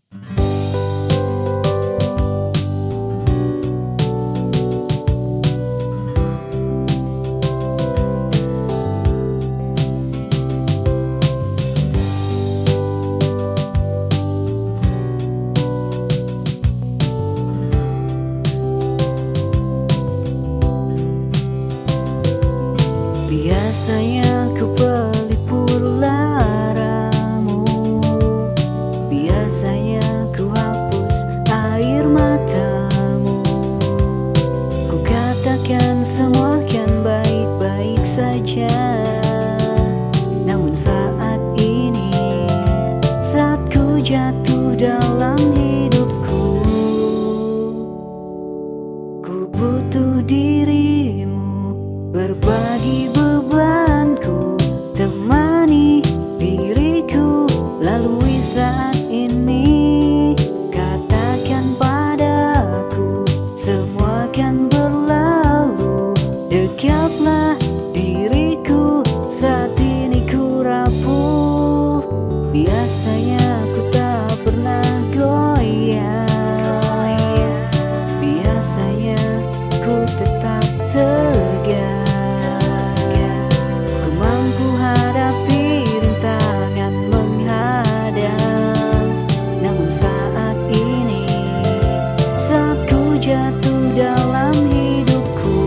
Biasanya ku pelipur laramu, biasanya ku hapus air matamu. Ku katakan semua kan baik-baik saja. Namun saat ini, saat ku jatuh dalam hidupku, ku butuh dirimu, berbagi bebanku, temani diriku lalui saat ini. Katakan padaku, semua kan berlalu. Dekaplah diriku, saat ini ku rapuh. Biasanya ku tak pernah goyah, biasanya ku tetap tegar. Jatuh dalam hidupku,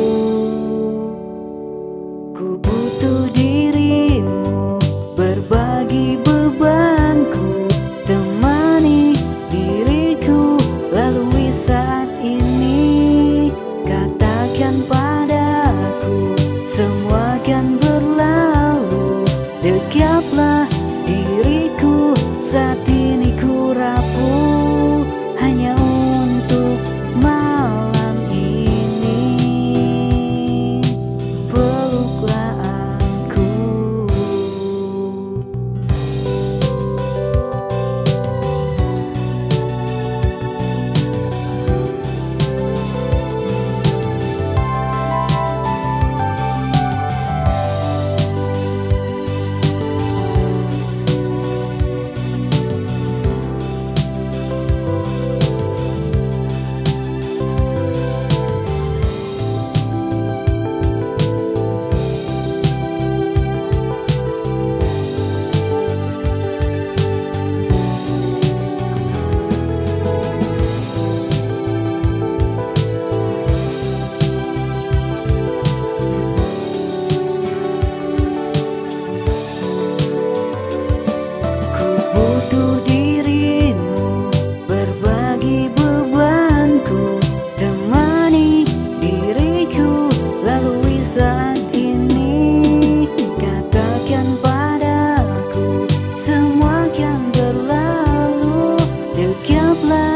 ku butuh dirimu, berbagi bebanku, temani diriku lalui saat ini. Katakan padaku, semua kan berlalu. Dekaplah diriku, saat ini ku rapuh. Hanya untuk malam ini, peluklah aku. Saat ini, katakan padaku, semua kan berlalu. Dekaplah